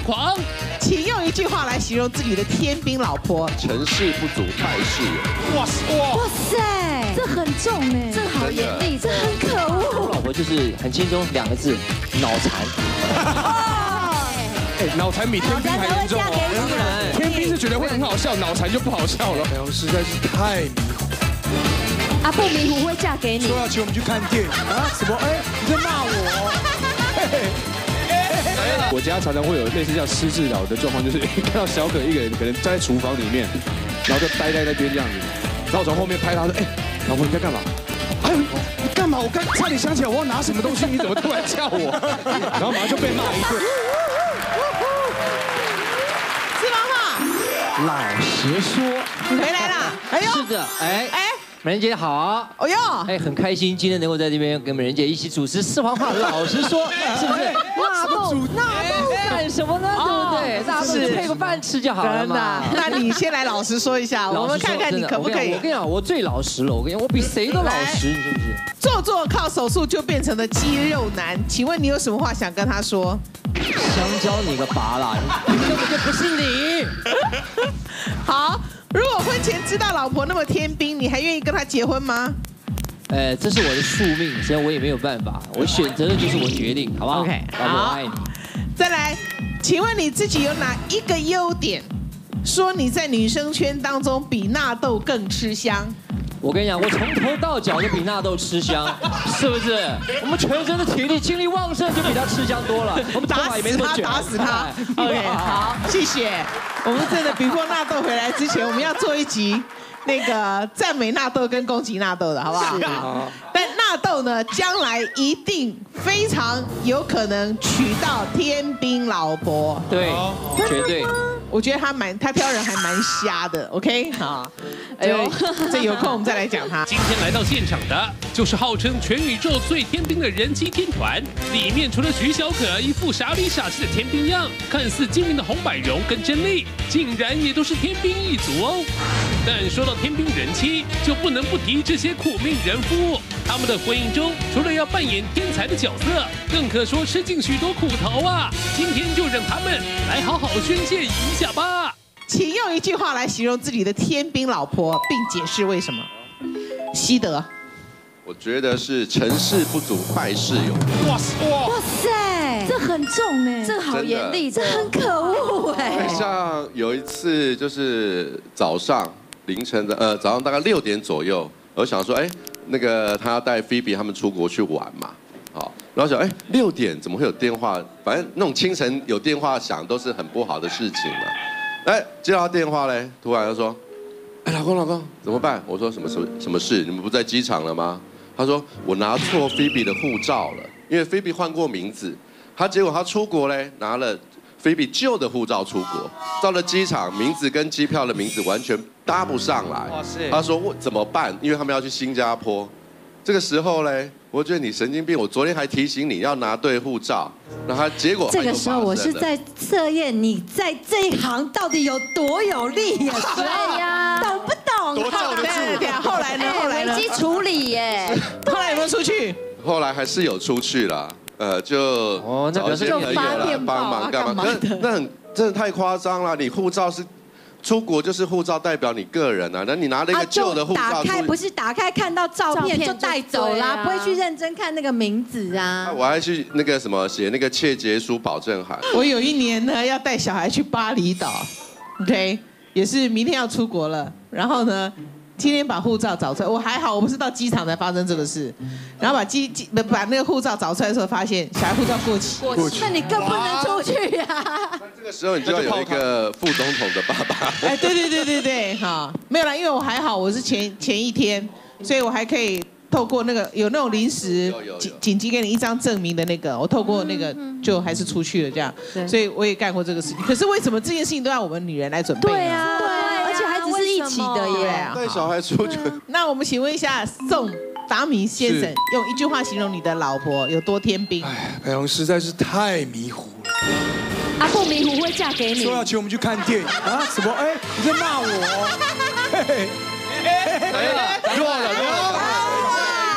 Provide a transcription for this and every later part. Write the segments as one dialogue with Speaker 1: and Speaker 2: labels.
Speaker 1: 狂。
Speaker 2: 请用一句话来形容自己的天兵老婆：
Speaker 3: 成事不足败事有。
Speaker 4: 哇塞，这很重哎，这好严厉，这很可恶。
Speaker 5: 我老婆就是很轻松2个字，脑残。
Speaker 6: 脑残比天兵还严重哦。天兵是觉得会很好笑，脑残就不好笑了。哎呦，实在是太迷糊。
Speaker 4: 啊，不迷糊会嫁给你。
Speaker 6: 说要请我们去看电影啊？什么？哎，你在骂我？我家常常会有类似像失智老的状况，就是看到小可一个人可能站在厨房里面，然后就待在那边这样子，然后我从后面拍他说：“哎，老婆你在干嘛？”哎，你干嘛？我刚差点想起来我要拿什么东西，你怎么突然叫我？然后马上就被骂一顿。
Speaker 5: 老实说，
Speaker 2: 你回来啦！哎呦，
Speaker 5: 是的，美人姐好，
Speaker 2: 哎呦，
Speaker 5: 很开心今天能够在这边跟美人姐一起主持四环话。老实说，是不是？纳豆干什么呢？对不对？大家都是配个饭吃就好了嘛。
Speaker 2: 那你先来老实说一下，我们看看你可不可以。
Speaker 5: 我跟你讲，我最老实了。我跟你讲，我比谁都老实，你是不是？
Speaker 2: 做靠手术就变成了肌肉男，请问你有什么话想跟他说？
Speaker 5: 香蕉你个拔啦，根本就不是你。
Speaker 2: 好，如果婚前知道老婆那么天兵，你还愿意跟她结婚吗？
Speaker 5: 这是我的宿命，所以我也没有办法，我选择的就是我决定，好不好
Speaker 2: ？OK，
Speaker 5: 老婆我爱你。
Speaker 2: 再来，请问你自己有哪一个优点，说你在女生圈当中比纳豆更吃香？
Speaker 5: 我跟你讲，我从头到脚都比纳豆吃香，是不是？我们全身的体力、精力旺盛，就比他吃香多了。我们头发也没那么卷。
Speaker 2: 打死他 ！OK， 好，谢谢。我们真的before纳豆回来之前，我们要做一集那个赞美纳豆跟攻击纳豆的，好不好？
Speaker 6: 好。
Speaker 2: 但纳豆呢，将来一定非常有可能娶到天兵老婆。
Speaker 5: 对，绝对。
Speaker 2: 我觉得他挑人还蛮瞎的 ，OK， 好，哎呦，这有空我们再来讲他。
Speaker 1: 今天来到现场的就是号称全宇宙最天兵的人妻天团，里面除了徐小可一副傻里傻气的天兵样，看似精明的洪百荣跟甄丽，竟然也都是天兵一族哦。但说到天兵人妻，就不能不提这些苦命人夫。他们的婚姻中，除了要扮演天才的角色，更可说吃尽许多苦头啊。今天就让他们来好好宣泄一下吧。
Speaker 2: 请用一句话来形容自己的天兵老婆，并解释为什么。西德，
Speaker 3: 我觉得是成事不足败事有。
Speaker 4: 哇塞，这很重哎，这好严厉，这很可恶哎。
Speaker 3: 像有一次就是早上凌晨的早上大概6点左右，我想说那个他要带菲比他们出国去玩嘛，好，然后想6点怎么会有电话？反正那种清晨有电话响都是很不好的事情嘛。接到他电话嘞，突然就说，老公怎么办？我说什么事？你们不在机场了吗？他说我拿错菲比的护照了，因为菲比换过名字，结果他出国嘞拿了菲比旧的护照出国，到了机场名字跟机票的名字完全搭不上来。他说我怎么办？因为他们要去新加坡。这个时候嘞，我觉得你神经病。我昨天还提醒你要拿对护照，然后结果
Speaker 4: 这个时候我是在测验你在这一行到底有多有力呀？对呀，懂不懂？
Speaker 6: 多罩得住。
Speaker 2: 后来呢？
Speaker 4: 危机处理耶。
Speaker 2: 后来有没有出去？
Speaker 3: 后来还是有出去啦。就找一些朋友来帮忙干嘛？那真的太夸张了。你护照是出国就是护照代表你个人啊，那你拿了一个旧的护照，
Speaker 4: 打开不是打开看到照片就带走啦，不会去认真看那个名字啊。
Speaker 3: 我还去那个什么写那个切结书保证函。
Speaker 2: 我有一年呢要带小孩去巴厘岛 ，OK， 也是明天要出国了，然后呢。今天把护照找出来，我还好，我不是到机场才发生这个事，然后把那个护照找出来的时候，发现小孩护照过期，
Speaker 4: 那你更不能出去呀。
Speaker 3: 那这个时候你就要有一个副总统的爸爸。
Speaker 2: 对，好，没有啦，因为我还好，我是前一天，所以我还可以透过那个有那种临时紧急给你一张证明的那个，我透过那个就还是出去了这样，所以我也干过这个事情。可是为什么这件事情都要我们女人来准备呢？
Speaker 4: 对啊。而且还只是一起的耶，
Speaker 3: 带小孩出去。
Speaker 2: 那我们请问一下宋达明先生，用一句话形容你的老婆有多天兵？
Speaker 6: 百荣实在是太迷糊了。
Speaker 4: 啊，不迷糊会嫁给你。
Speaker 6: 说要请我们去看电影啊？什么？你在骂我？
Speaker 3: 弱了。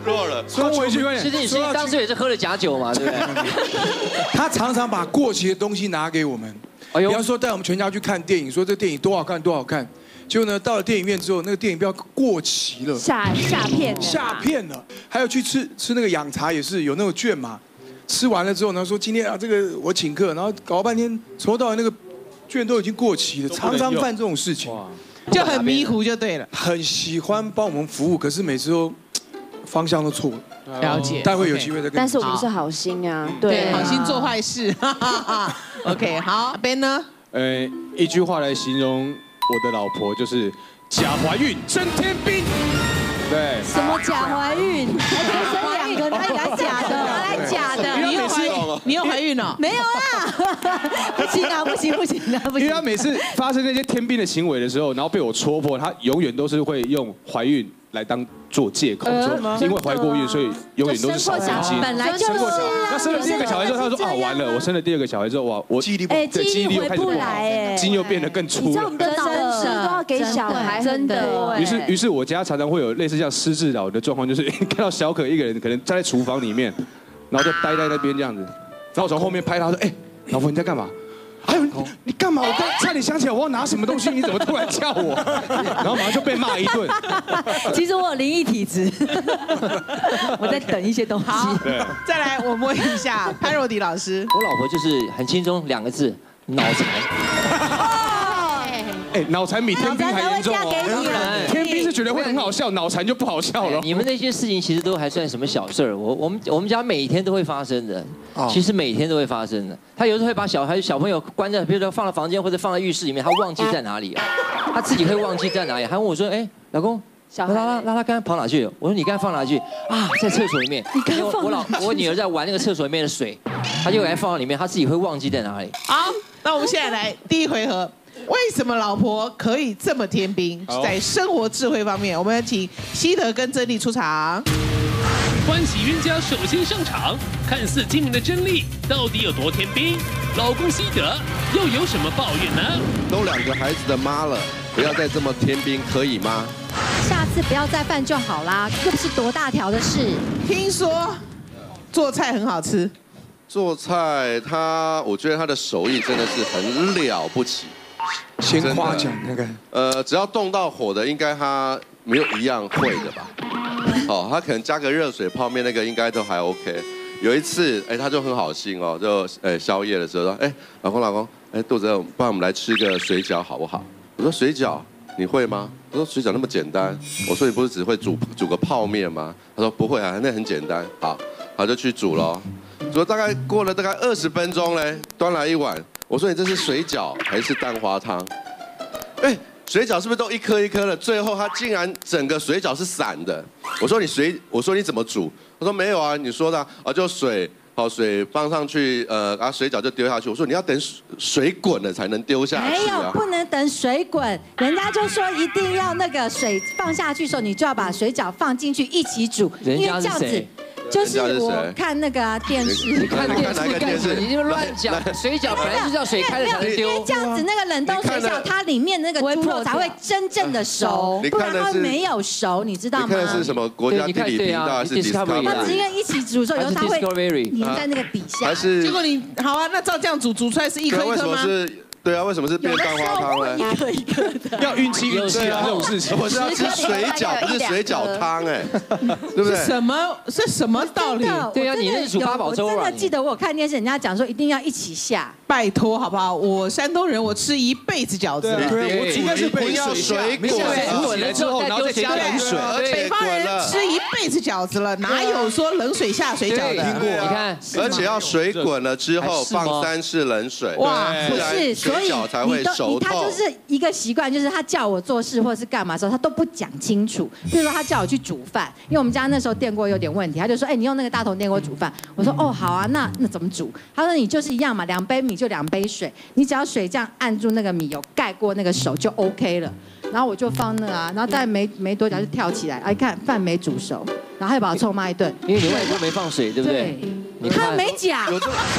Speaker 3: 弱了。
Speaker 6: 说回去，
Speaker 5: 师弟，你当时也是喝了假酒嘛，对不对？
Speaker 6: 他常常把过期的东西拿给我们，比方说带我们全家去看电影，说这电影多好看多好看。结果呢，到了电影院之后，那个电影票过期了，
Speaker 4: 下片了。还有去吃那个养茶也是有那种券嘛，吃完了之后呢，说今天啊这个我请客，然后搞了半天从头到尾那个券都已经过期了，常常犯这种事情，
Speaker 2: 就很迷糊就对了。
Speaker 6: 很喜欢帮我们服务，可是每次都方向都错了。
Speaker 2: 了解，
Speaker 6: 待会有机会再跟你。
Speaker 7: 但是我们是好心啊，
Speaker 2: 对，好心做坏事。OK， 好，阿 Ben 呢？
Speaker 6: 一句话来形容我的老婆就是假怀孕真天兵。对。
Speaker 4: 什么假怀孕？还可以生2个，哪里来假的？哪来假的？
Speaker 2: 你有怀孕哦？
Speaker 4: 没有啦，不行啊，不行。
Speaker 6: 因为他每次发生那些天兵的行为的时候，然后被我戳破，他永远都是会用怀孕来当做借口，说因为怀过孕，所以永远都是少根筋。
Speaker 4: 本来就是啊。
Speaker 6: 那生了第2个小孩之后，他说啊完了，我生了第2个小孩之后，哇，我记忆力又开始不好，筋又变得更粗了。
Speaker 7: 你知道我们的脑子都要给小孩，真的。
Speaker 6: 于是我家常常会有类似像失智老人的状况，就是看到小可一个人可能站在厨房里面，然后就待在那边这样子，然后从后面拍他说，哎，老婆你在干嘛？还有你干嘛？我刚差点想起来我要拿什么东西，你怎么突然叫我？然后马上就被骂一顿。
Speaker 4: 其实我有灵异体质，我在等一些东西。
Speaker 2: 好，再来我问一下潘若迪老师。
Speaker 5: 我老婆就是很轻松2个字，脑残。
Speaker 6: 脑残比天兵还严重
Speaker 4: 哦。
Speaker 6: 天兵是觉得会很好笑，脑残就不好笑了。
Speaker 5: 你们那些事情其实都还算什么小事儿，我们家每天都会发生的，其实每天都会发生的。他有时候会把小朋友关在，比如说放到房间或者放在浴室里面，他忘记在哪里啊，他自己会忘记在哪里，还问我说，哎，老公。拉拉刚才跑哪去了？我说你刚才放哪去？啊，在厕所里面。我女儿在玩那个厕所里面的水，她就来放到里面，她自己会忘记在哪里。
Speaker 2: 好，那我们现在来第1回合，为什么老婆可以这么天兵？在生活智慧方面，我们请希德跟珍妮出场。
Speaker 1: 欢喜冤家首先上场，看似精明的珍妮到底有多天兵？老公希德又有什么抱怨呢？
Speaker 3: 都2个孩子的妈了，不要再这么天兵，可以吗？
Speaker 4: 下次不要再犯就好啦，又不是多大条的事。
Speaker 2: 听说做菜很好吃，
Speaker 3: 做菜我觉得他的手艺真的是很了不起。
Speaker 6: 先夸奖那个。
Speaker 3: 只要动到火的，应该他没有一样会的吧？哦，他可能加个热水泡面那个应该都还 OK。有一次，他就很好心哦，就宵夜的时候说，老公，肚子饿，不然我们来吃个水饺好不好？我说水饺你会吗？他说水饺那么简单。我说你不是只会煮个泡面吗？他说不会啊，那很简单。好，他就去煮了，煮了过了大概20分钟嘞，端来一碗。我说你这是水饺还是蛋花汤？水饺是不是都一颗一颗的？最后他竟然整个水饺是散的。我说你怎么煮？他说没有啊，你说的啊，就水放上去，然后水饺就丢下去。我说你要等水滚了才能丢下去啊。
Speaker 4: 没有，不能等水滚，人家就说一定要那个水放下去的时候，你就要把水饺放进去一起煮，因为这样子。就是我看那个电视，
Speaker 5: 你看电视，你就乱讲。水饺本来就是要水开了才能丢，
Speaker 4: 因为这样子那个冷冻水饺，它里面那个猪肉才会真正的熟，不然它会没有熟，你知道吗？
Speaker 3: 你看的是什么国家地理频道还是 Discovery？
Speaker 4: 它因为一起煮的时候，有时候它会粘在那个底下。
Speaker 3: 还是
Speaker 2: 结果你好啊，那照这样煮出来是一颗一颗吗？
Speaker 3: 对啊，为什么是变蛋花汤呢？
Speaker 4: 一颗一颗的，
Speaker 6: 要运气啊这种事情。
Speaker 3: 我是要吃水饺，不是水饺汤对不对？
Speaker 2: 是什么道理？
Speaker 5: 对啊，你那是煮八宝粥啊！
Speaker 4: 我真的记得我有看电视，人家讲说一定要一起下。
Speaker 2: 拜托好不好？我山东人，我吃一辈子饺子。
Speaker 6: 对，我应该是不要
Speaker 3: 水
Speaker 6: 滚了之后，然后再加冷水。
Speaker 2: 北方人吃一辈子饺子了，哪有说冷水下水饺的？
Speaker 5: 听过，你看，
Speaker 3: 而且要水滚了之后放3次冷水。
Speaker 2: 哇，
Speaker 4: 不是，所以他就是一个习惯，就是他叫我做事或者是干嘛的时候，他都不讲清楚。比如说他叫我去煮饭，因为我们家那时候电锅有点问题，他就说，你用那个大同电锅煮饭。我说，哦，好啊，那怎么煮？他说你就是一样嘛，2杯米就2杯水，你只要水这样按住那个米，有盖过那个手就 OK 了。然后我就放那然后再没多久就跳起来，一看饭没煮熟，然后他又把我臭骂一顿。
Speaker 5: 因为你外锅没放水，对不对？
Speaker 4: 他没讲，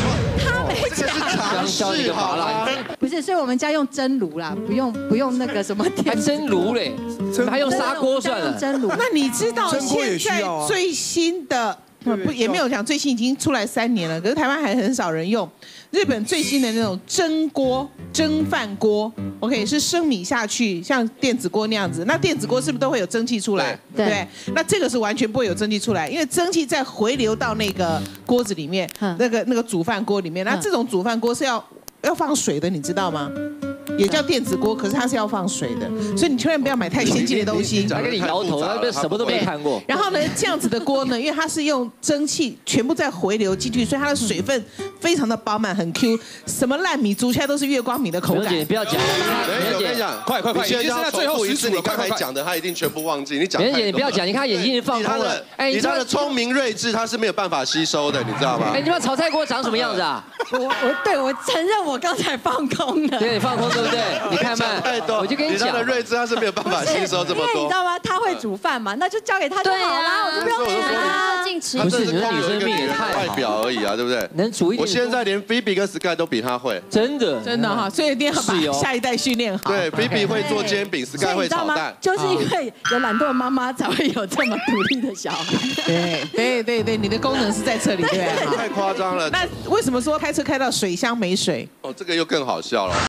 Speaker 4: 他没讲，
Speaker 5: 教一个麻辣，
Speaker 4: 不是，所以我们家用蒸炉啦，不用那个什么
Speaker 5: 还蒸炉嘞，还用砂锅算了。
Speaker 4: 蒸炉。
Speaker 2: 那你知道现在最新的？不，也没有讲最新，已经出来3年了，可是台湾还很少人用。日本最新的那种蒸锅、蒸饭锅 ，OK， 是生米下去，像电子锅那样子。那电子锅是不是都会有蒸汽出来？对。那这个是完全不会有蒸汽出来，因为蒸汽再回流到那个锅子里面，那个煮饭锅里面。那这种煮饭锅是要放水的，你知道吗？也叫电子锅，可是它是要放水的，所以你千万不要买太先进的东西。
Speaker 5: 他跟你摇头，他什么都没看过。
Speaker 2: 然后呢，这样子的锅呢，因为它是用蒸汽全部在回流进去，所以它的水分非常的饱满，很 Q。什么烂米煮起来都是月光米的口感。
Speaker 5: 姐，不要讲，
Speaker 3: 我跟你讲，
Speaker 6: 快，
Speaker 3: 你现在最后一次，你刚才讲的，他一定全部忘记。你讲，
Speaker 5: 姐，你不要讲，你看他眼睛放空了。
Speaker 3: 以他的聪明睿智，他是没有办法吸收的，你知道吗？
Speaker 5: 你把炒菜锅长什么样子啊？
Speaker 4: 我承认我刚才放空了。
Speaker 5: 对，你放空对不对？你看嘛，我就跟你讲，
Speaker 3: 他的睿智他是没有办法吸收这么多。
Speaker 4: 因为你知道吗？他会煮饭嘛，那就交给他就好啦，我就不用煮啦。
Speaker 5: 不是，你的女生命也太
Speaker 3: 外表而已啊，对不对？
Speaker 5: 能煮一点。
Speaker 3: 我现在连 Phoebe 跟 Sky 都比他会，
Speaker 5: 真的
Speaker 2: 哈，所以一定要把下一代训练好。
Speaker 3: 对 ，Phoebe 会做煎饼，Sky 会炒蛋。
Speaker 4: 就是因为有懒惰的妈妈才会有这么独立的小孩。
Speaker 2: 对，你的功能是在这里，对。
Speaker 3: 太夸张了。
Speaker 2: 那为什么说开车开到水箱没水？
Speaker 3: 哦，这个又更好笑了。